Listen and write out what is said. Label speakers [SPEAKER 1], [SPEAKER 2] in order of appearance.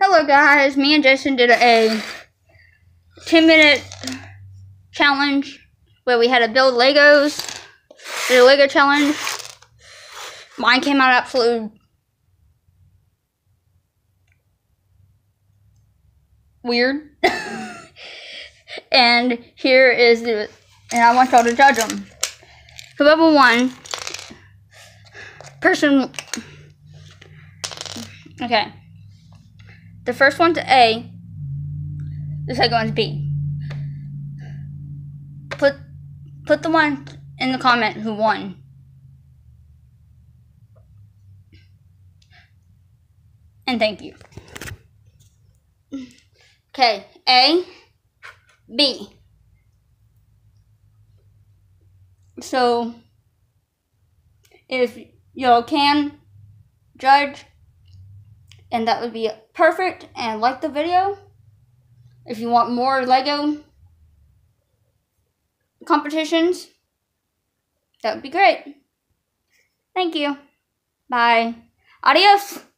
[SPEAKER 1] Hello guys, me and Jason did a 10-minute challenge where we had to build Legos. Did a Lego challenge. Mine came out absolutely weird. And here is and I want y'all to judge them. Whoever won, okay. The first one's A, the second one's B. Put the one in the comment who won. And thank you. Okay, A, B. So, if y'all can judge, and that would be perfect, and like the video. If you want more Lego competitions, that would be great. Thank you. Bye. Adios.